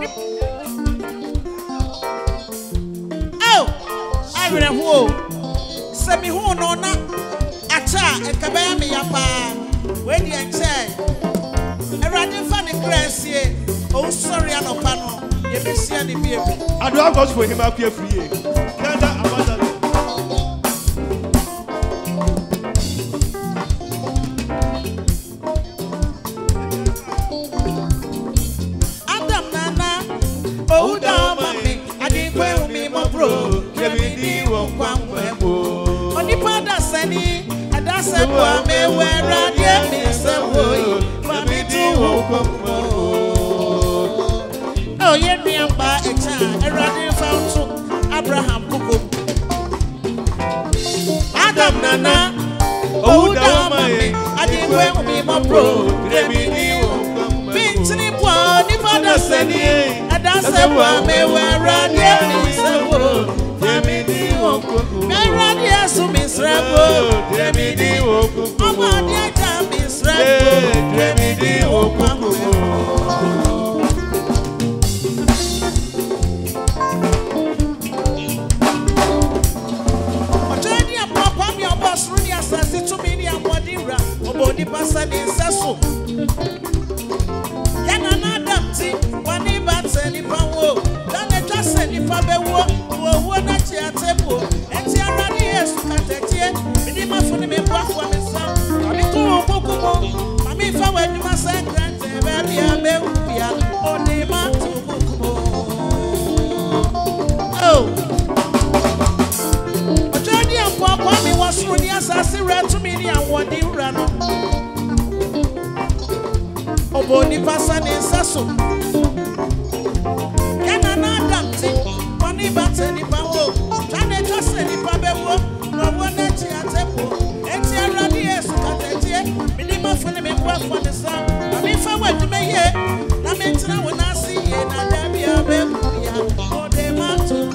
Oh, I will send me who no na acha e kabaya me yapa we di enche e rade fa ne grace oh sorry anopa no ye besia ne bie I do have cause for him up here free Adam nana oh da mami adi kwe umi mo bro kemi di wo kwamwe bo onipa da sani ada se kwa me wera die mi se wo mami di wo kwamwe oh ye mi amba echa erade fountain Abraham kuko Adam nana oh da mami adi kwe umi mo bro kemi di wo Bintini bwa ni fada seni adase bwa me wera die mi sewo demi di woko wera die su mi srebo demi di woko omo die ja mi srebo demi di woko Ojeni apapa mi obosru ni asase to mi ni amodira obodi pasa ni nseso Wani batse ni pawo dane twase ni fabewo wo na chiatebo enti arani Yesu katetie mini mafuni me boafo me sa ami to okukumo ami fa waduma sa grant e be bia bewia oni ma to okukumo oh ojodi ampo mi wasuru ni asase retu mi ni awodi wura no Oboni pasa ni saso Yana na adamti Wani bate ni pawo Tane jose ni pabewo Nowo nechi atepo Eti aradi Yesu katetie Minima funi mekwa fwane sa Amifa wedu meye Na mentina wanasi ye Na dabi abeku ya Ode matu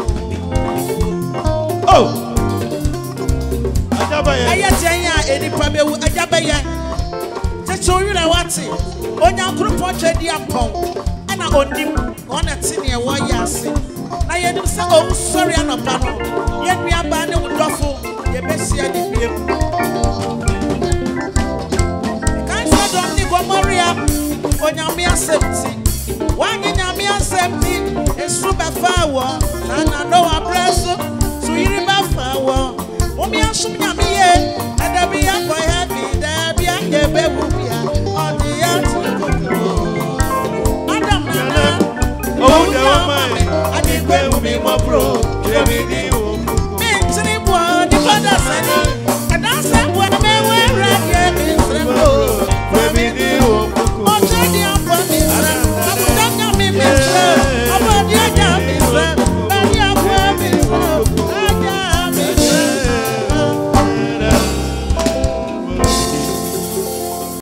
Oh Ajabaye Aya jenya eni pabewu Ajabaye So you know what? On your group of Jediapon, and I own him on a senior wires. I had to say, oh, sorry, I'm a panel. Yet we are banning with Duffel, the best year in the Can't say, don't Maria, on your mere safety.